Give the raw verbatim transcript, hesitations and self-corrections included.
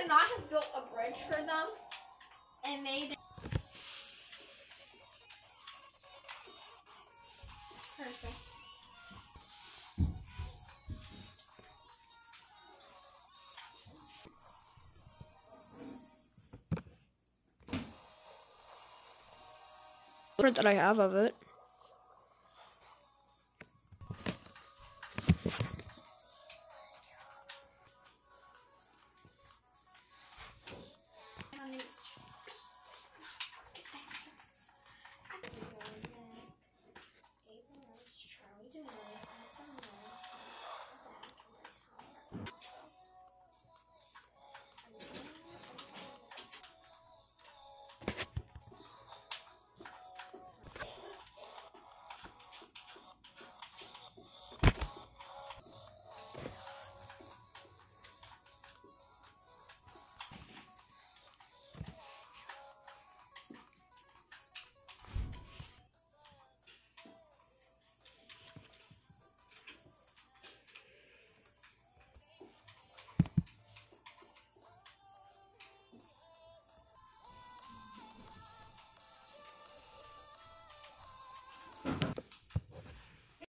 could not have built a bridge for them and made it perfect. That I have of it.